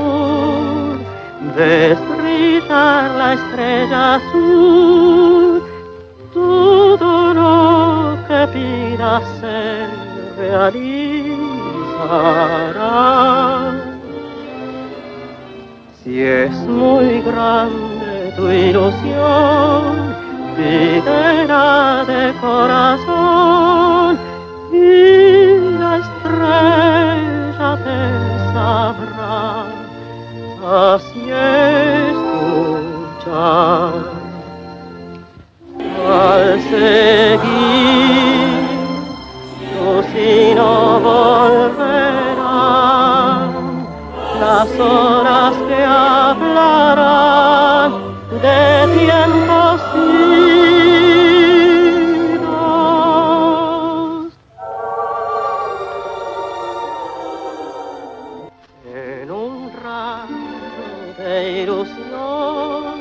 ves brillar la estrella azul. Todo lo que pidas se realizará. Si es muy grande tu ilusión, pídela de corazón y la estrella te sabrá así escuchar. Al seguir tu sino volverán las horas que hablarán de tiempos idos. En un rayo de ilusión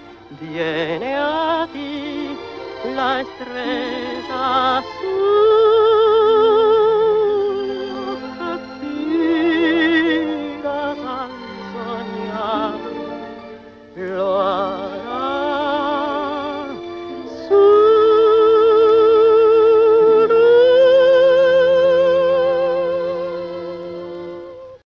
viene a ti la estrella azul.